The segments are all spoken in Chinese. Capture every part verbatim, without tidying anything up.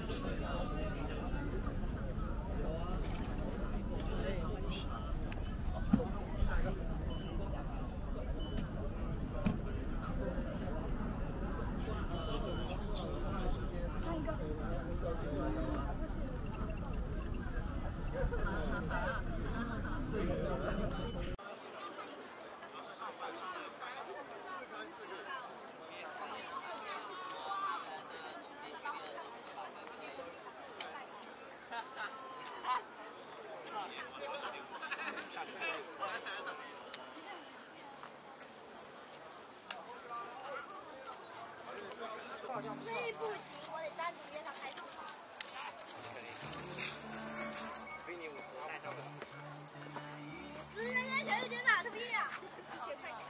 这一步行，我得单独约他拍照。 给你五十，带上的。 五十，人家小姐姐哪同意啊？一千块钱。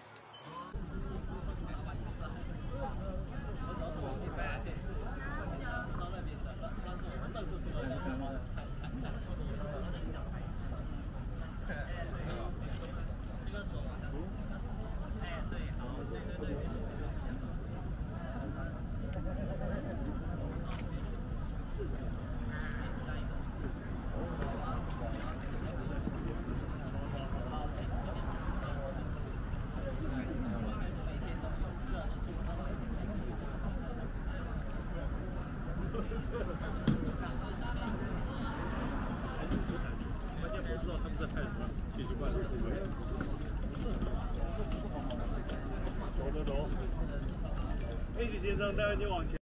关键不知道他们在拍什么，奇奇怪怪的部位。走走走，佩奇先生带着你往前。